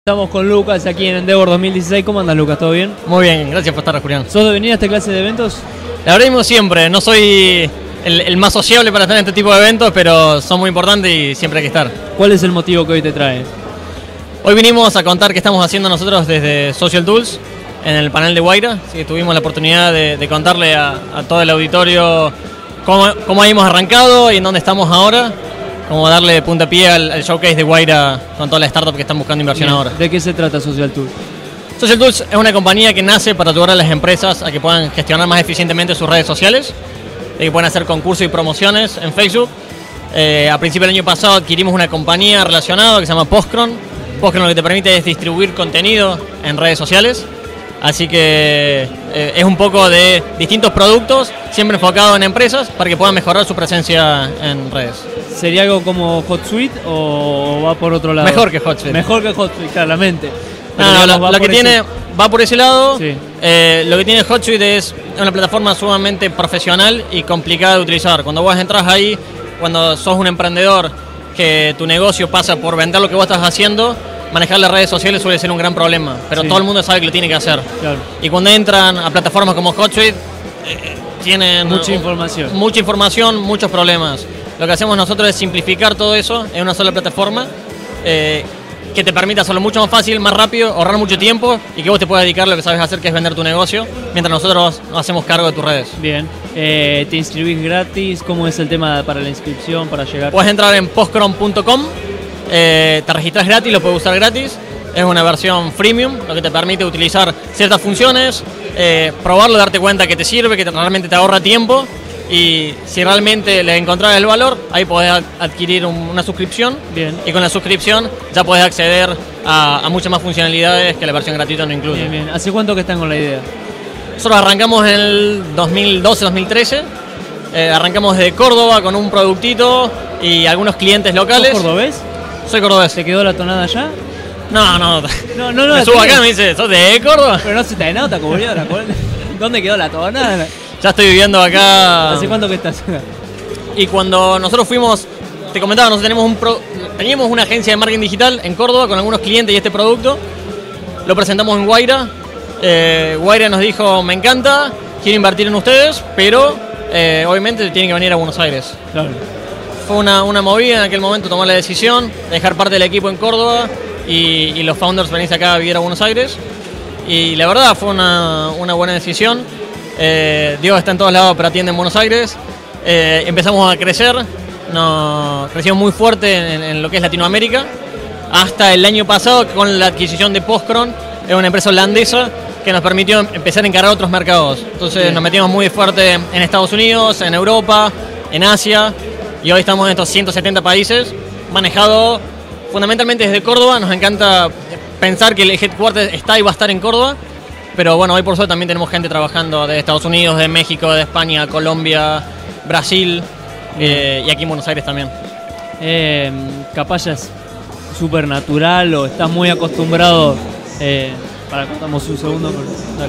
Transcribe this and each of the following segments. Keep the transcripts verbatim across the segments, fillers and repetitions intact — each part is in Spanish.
Estamos con Lucas aquí en Endeavor dos mil dieciséis. ¿Cómo andas, Lucas? ¿Todo bien? Muy bien, gracias por estar, Julián. ¿Sos de venir a esta clase de eventos? La verdad mismo siempre, no soy el, el más sociable para estar en este tipo de eventos, pero son muy importantes y siempre hay que estar. ¿Cuál es el motivo que hoy te trae? Hoy vinimos a contar qué estamos haciendo nosotros desde Social Tools en el panel de Guaira, así que tuvimos la oportunidad de, de contarle a, a todo el auditorio cómo, cómo hemos arrancado y en dónde estamos ahora. Como darle puntapié al, al showcase de Guaira con todas las startups que están buscando inversión Bien. ahora. ¿De qué se trata Social Tools? Social Tools es una compañía que nace para ayudar a las empresas a que puedan gestionar más eficientemente sus redes sociales, de que puedan hacer concursos y promociones en Facebook. Eh, a principios del año pasado adquirimos una compañía relacionada que se llama Postcron. Postcron lo que te permite es distribuir contenido en redes sociales. Así que eh, es un poco de distintos productos, siempre enfocados en empresas, para que puedan mejorar su presencia en redes. ¿Sería algo como HotSuite o va por otro lado? Mejor que HotSuite. Mejor que HotSuite, claramente. Pero no, digamos, lo, va lo que por tiene ese- va por ese lado. Sí. Eh, lo que tiene HotSuite es una plataforma sumamente profesional y complicada de utilizar. Cuando vos entras ahí, cuando sos un emprendedor, que tu negocio pasa por vender lo que vos estás haciendo, manejar las redes sociales suele ser un gran problema, pero Sí. todo el mundo sabe que lo tiene que hacer. Claro. Y cuando entran a plataformas como HotSuite, eh, tienen Mucha uh, información. mucha información, muchos problemas. Lo que hacemos nosotros es simplificar todo eso en una sola plataforma, eh, que te permite hacerlo mucho más fácil, más rápido, ahorrar mucho tiempo y que vos te puedas dedicar a lo que sabes hacer, que es vender tu negocio, mientras nosotros nos hacemos cargo de tus redes. Bien. Eh, ¿Te inscribís gratis? ¿Cómo es el tema para la inscripción, para llegar? Puedes entrar en postcron punto com, eh, te registras gratis, lo puedes usar gratis. Es una versión freemium, lo que te permite utilizar ciertas funciones, eh, probarlo, darte cuenta que te sirve, que te- realmente te ahorra tiempo. Y si realmente le encontrás el valor, ahí podés ad- adquirir un- una suscripción. Bien. Y con la suscripción ya podés acceder a, a muchas más funcionalidades que la versión gratuita no incluye. Bien, bien. ¿Hace cuánto que están con la idea? Nosotros arrancamos en el dos mil doce dos mil trece. Eh, arrancamos de Córdoba con un productito y algunos clientes locales. ¿Sos cordobés? Soy cordobés. ¿Te quedó la tonada allá? No, no. No, no, no. Me la subo tenés. acá y me dice, ¿sos de Córdoba? Pero no se te nota, como yo, la col- ¿Dónde quedó la tonada? Ya estoy viviendo acá. ¿Hace cuánto que estás acá? Y cuando nosotros fuimos, te comentaba, nosotros tenemos un pro- teníamos una agencia de marketing digital en Córdoba con algunos clientes y este producto. Lo presentamos en Guaira. Eh, Guaira nos dijo, me encanta, quiero invertir en ustedes, pero eh, obviamente tienen que venir a Buenos Aires. Claro. Fue una, una movida en aquel momento tomar la decisión de dejar parte del equipo en Córdoba y, y los founders venirse acá a vivir a Buenos Aires. Y la verdad fue una, una buena decisión. Eh, Dios está en todos lados, pero atiende en Buenos Aires. Eh, empezamos a crecer, nos crecimos muy fuerte en, en lo que es Latinoamérica. Hasta el año pasado con la adquisición de Postcron, es una empresa holandesa que nos permitió empezar a encarar otros mercados. Entonces Bien. nos metimos muy fuerte en Estados Unidos, en Europa, en Asia. Y hoy estamos en estos ciento setenta países, manejado fundamentalmente desde Córdoba. Nos encanta pensar que el headquarter está y va a estar en Córdoba, pero bueno, hoy por suerte también tenemos gente trabajando de Estados Unidos, de México, de España, Colombia, Brasil, eh, y aquí en Buenos Aires también. Eh, capaz ya es súper natural o estás muy acostumbrado. Eh, para contamos un segundo. pero- Dale.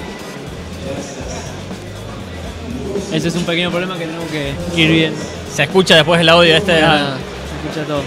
Ese es un pequeño problema que tenemos que que ir viendo. Se escucha después el audio este. Ah, se escucha todo.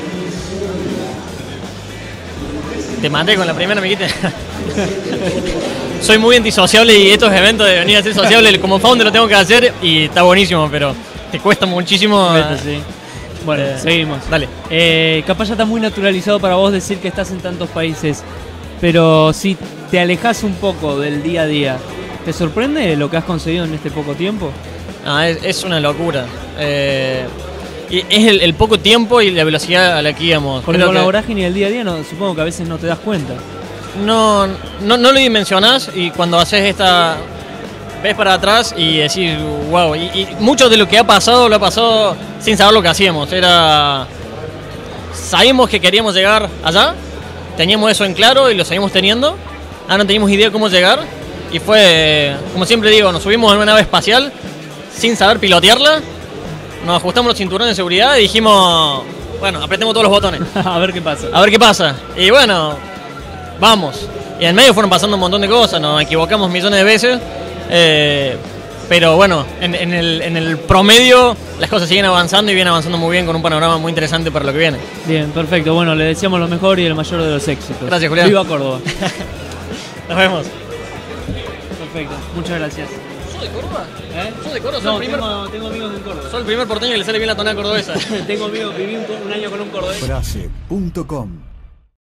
Te maté con la primera, me quité. Soy muy antisociable y estos eventos de venir a ser sociable como founder lo tengo que hacer y está buenísimo, pero te cuesta muchísimo. Vete, sí. Bueno, Eh, seguimos. Dale. Eh, capaz ya está muy naturalizado para vos decir que estás en tantos países, pero si te alejas un poco del día a día, ¿te sorprende lo que has conseguido en este poco tiempo? Ah, es, es una locura. Eh, y es el, el poco tiempo y la velocidad a la que íbamos. Porque Creo con la que vorágine del día a día no, supongo que a veces no te das cuenta. no, no, no lo dimensionás y cuando haces esta. Ves para atrás y decís, wow. Y, y mucho de lo que ha pasado lo ha pasado sin saber lo que hacíamos. Era. Sabíamos que queríamos llegar allá, teníamos eso en claro y lo seguimos teniendo. Ahora no teníamos idea de cómo llegar. Y fue, como siempre digo, nos subimos en una nave espacial sin saber pilotearla. Nos ajustamos los cinturones de seguridad y dijimos, bueno, apretemos todos los botones. A ver qué pasa. A ver qué pasa. Y bueno, vamos. Y en medio fueron pasando un montón de cosas, nos equivocamos millones de veces. Eh, Pero bueno, en, en, el, en el promedio las cosas siguen avanzando y vienen avanzando muy bien con un panorama muy interesante para lo que viene. Bien, perfecto. Bueno, le deseamos lo mejor y el mayor de los éxitos. Gracias, Julián. Viva Córdoba. Nos vemos. Perfecto, muchas gracias. ¿Sos de Córdoba? ¿Eh? ¿Sos de Córdoba? No, ¿Sos el primer, tengo, tengo amigos en Córdoba. sos el primer porteño que le sale bien la tonada cordobesa? Tengo amigos, viví un, un año con un cordobés. Frase punto com